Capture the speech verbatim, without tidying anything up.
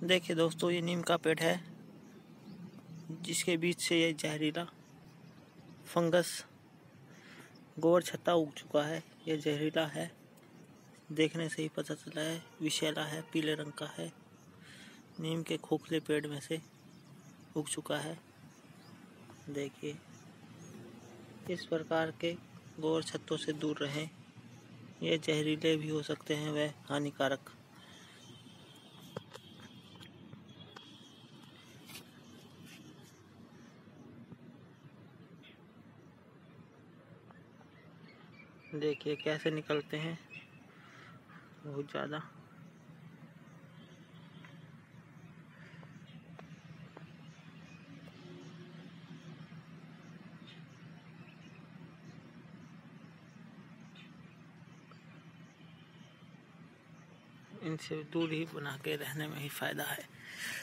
देखिए दोस्तों, ये नीम का पेड़ है जिसके बीच से ये जहरीला फंगस गोर छत्ता उग चुका है। ये जहरीला है, देखने से ही पता चला है। विषैला है, पीले रंग का है। नीम के खोखले पेड़ में से उग चुका है। देखिए, इस प्रकार के गोर छत्तों से दूर रहें। ये जहरीले भी हो सकते हैं, वह हानिकारक। देखिए कैसे निकलते हैं, बहुत ज़्यादा। इनसे दूर ही बना के रहने में ही फ़ायदा है।